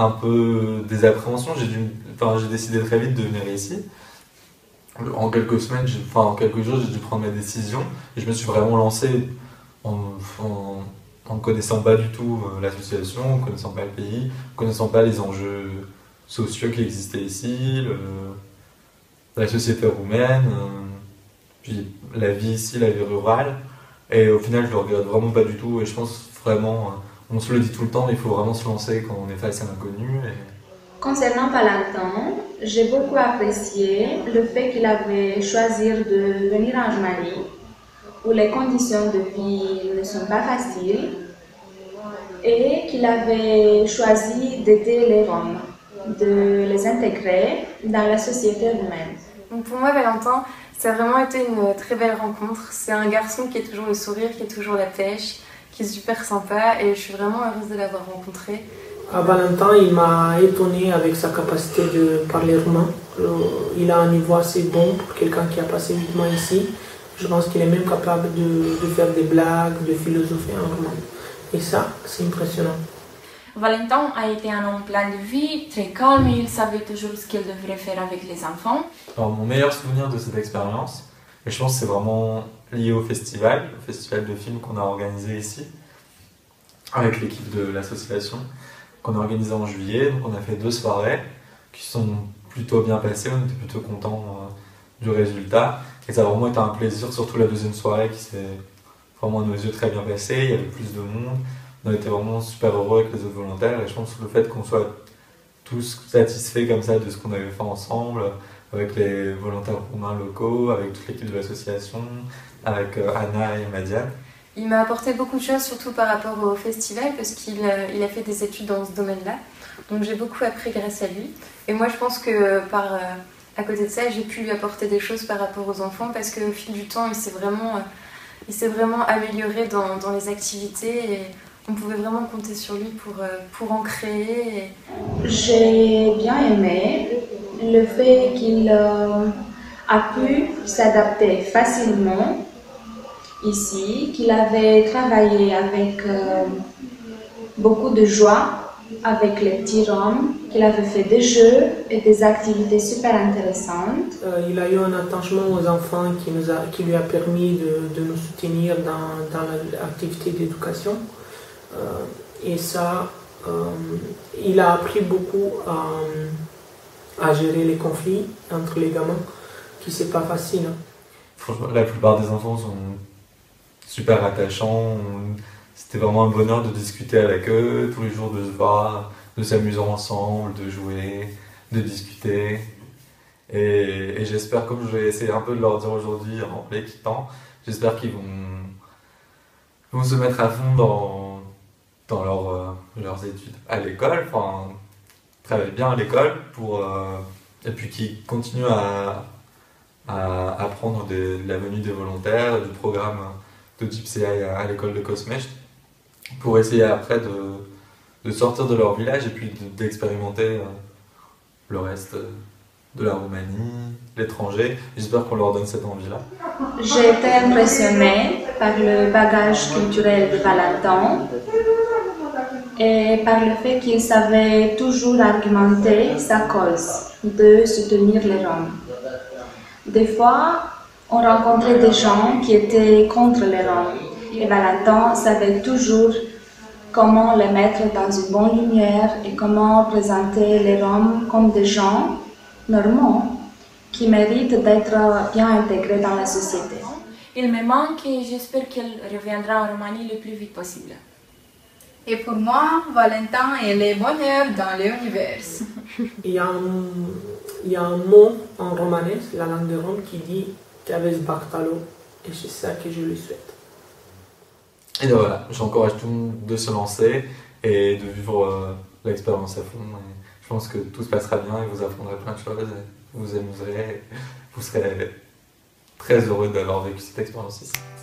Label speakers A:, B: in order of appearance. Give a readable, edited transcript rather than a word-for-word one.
A: un peu des appréhensions. J'ai décidé très vite de venir ici. En quelques semaines, en quelques jours, j'ai dû prendre ma décision. Et je me suis vraiment lancé en ne connaissant pas du tout l'association, en ne connaissant pas le pays, en ne connaissant pas les enjeux sociaux qui existaient ici, la société roumaine, puis la vie ici, la vie rurale. Et au final, je le regrette vraiment pas du tout. Et je pense vraiment, on se le dit tout le temps, mais il faut vraiment se lancer quand on est face à l'inconnu.
B: Concernant Valentin, j'ai beaucoup apprécié le fait qu'il avait choisi de venir en Roumanie, où les conditions de vie ne sont pas faciles, et qu'il avait choisi d'aider les Roms, de les intégrer dans la société roumaine.
C: Donc pour moi, Valentin, ça a vraiment été une très belle rencontre. C'est un garçon qui a toujours le sourire, qui a toujours la pêche, qui est super sympa et je suis vraiment heureuse de l'avoir rencontré.
D: À Valentin, il m'a étonné avec sa capacité de parler roumain. Il a un niveau assez bon pour quelqu'un qui a passé 8 mois ici. Je pense qu'il est même capable de faire des blagues, de philosopher en roumain. Et ça, c'est impressionnant.
E: Valentin a été un homme plein de vie, très calme, il savait toujours ce qu'il devrait faire avec les enfants.
A: Alors, mon meilleur souvenir de cette expérience, et je pense que c'est vraiment lié au festival de films qu'on a organisé ici, avec l'équipe de l'association, qu'on a organisé en juillet. Donc on a fait 2 soirées qui sont plutôt bien passées, on était plutôt contents du résultat. Et ça a vraiment été un plaisir, surtout la deuxième soirée qui s'est vraiment à nos yeux très bien passée, il y avait plus de monde. On a été vraiment super heureux avec les autres volontaires et je pense que le fait qu'on soit tous satisfaits comme ça de ce qu'on avait fait ensemble, avec les volontaires roumains locaux, avec toute l'équipe de l'association, avec Anna et Madia.
C: Il m'a apporté beaucoup de choses, surtout par rapport au festival, parce qu'il a fait des études dans ce domaine-là. Donc j'ai beaucoup appris grâce à lui. Et moi je pense que à côté de ça, j'ai pu lui apporter des choses par rapport aux enfants, parce qu'au fil du temps, il s'est vraiment amélioré dans les activités. Et on pouvait vraiment compter sur lui pour en créer.
B: J'ai bien aimé le fait qu'il a pu s'adapter facilement ici, qu'il avait travaillé avec beaucoup de joie avec les petits Roms, qu'il avait fait des jeux et des activités super intéressantes.
D: Il a eu un attachement aux enfants qui lui a permis de nous soutenir dans l'activité d'éducation. Et ça, il a appris beaucoup à gérer les conflits entre les gamins, qui c'est pas facile.
A: Franchement, la plupart des enfants sont super attachants. C'était vraiment un bonheur de discuter avec eux, tous les jours de se voir, de s'amuser ensemble, de jouer, de discuter. Et j'espère, comme je vais essayer un peu de leur dire aujourd'hui en les quittant, j'espère qu'ils vont se mettre à fond dans leurs études à l'école, enfin, travaillent bien à l'école et puis qu'ils continuent à apprendre de la venue des volontaires, du programme de GPCI à l'école de Cosmech, pour essayer après de sortir de leur village et puis d'expérimenter le reste de la Roumanie, l'étranger. J'espère qu'on leur donne cette envie-là.
B: J'ai été impressionnée par le bagage culturel de Valentin et par le fait qu'il savait toujours argumenter sa cause de soutenir les Roms. Des fois, on rencontrait des gens qui étaient contre les Roms et Valentin savait toujours comment les mettre dans une bonne lumière et comment présenter les Roms comme des gens normaux qui méritent d'être bien intégrés dans la société.
E: Il me manque et j'espère qu'il reviendra en Roumanie le plus vite possible.
F: Et pour moi, Valentin est le bonheur dans l'univers.
D: Il y a un mot en romanais, la langue de Rome, qui dit « T'aves Bartalo » et c'est ça que je lui souhaite.
A: Et donc voilà, j'encourage tout le monde de se lancer et de vivre l'expérience à fond. Et je pense que tout se passera bien et vous apprendrez plein de choses, et vous amuserez, vous serez très heureux d'avoir vécu cette expérience ici.